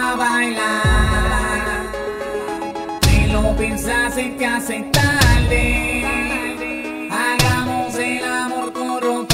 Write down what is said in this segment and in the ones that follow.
a bailar. Si lo piensas es que hace tarde. Hagamos el amor con ropa.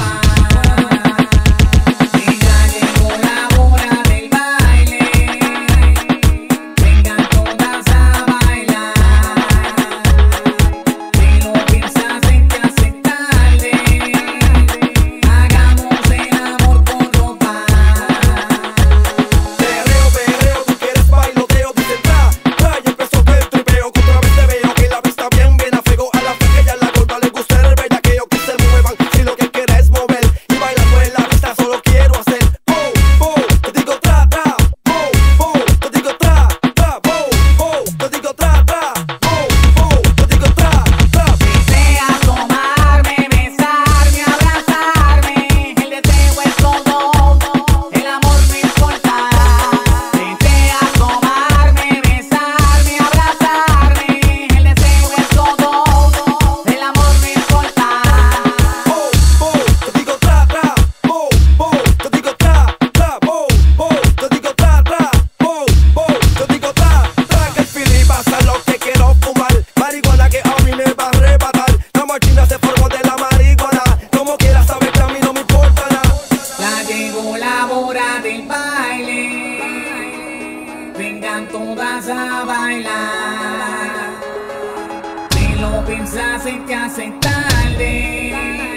Vengan todas a bailar. Si lo piensas es que hace tarde.